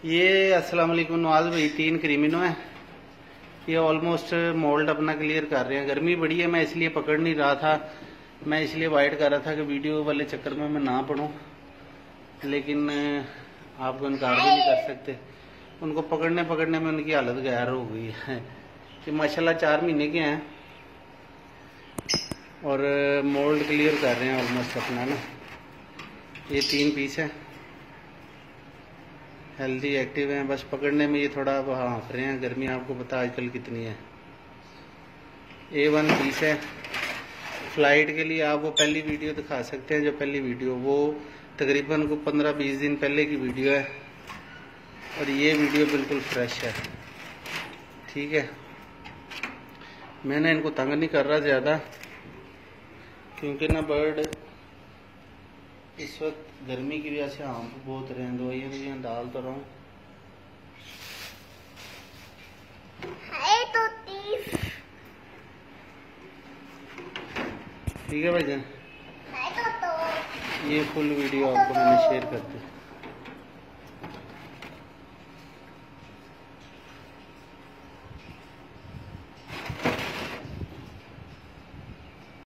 ये अस्सलाम वालेकुम नवाज भाई, 3 क्रीमिनो है। ये ऑलमोस्ट मोल्ड अपना क्लियर कर रहे हैं। गर्मी बड़ी है, मैं इसलिए पकड़ नहीं रहा था। मैं इसलिए वाइट कर रहा था कि वीडियो वाले चक्कर में मैं ना पढ़ूं, लेकिन आपको इनकार भी नहीं कर सकते। उनको पकड़ने पकड़ने में उनकी हालत गैर हो गई है। कि माशाल्लाह 4 महीने के हैं और मोल्ड क्लियर कर रहे हैं ऑलमोस्ट अपना ना। ये 3 पीस है, हेल्दी एक्टिव हैं। बस पकड़ने में ये थोड़ा हाँफ रहे हैं। गर्मी आपको पता आजकल कितनी है। A1 पीस है। फ्लाइट के लिए आप वो पहली वीडियो दिखा सकते हैं, जो पहली वीडियो वो तकरीबन को 15-20 दिन पहले की वीडियो है, और ये वीडियो बिल्कुल फ्रेश है। ठीक है, मैंने इनको तंग नहीं कर रहा ज़्यादा, क्योंकि ना बर्ड इस वक्त गर्मी की वजह से हाँफ बहुत रहे हैं। दवाइयाँ डाल तो रहा हूँ। ठीक है भाईजान, ये फुल वीडियो आपको मैंने शेयर कर दी।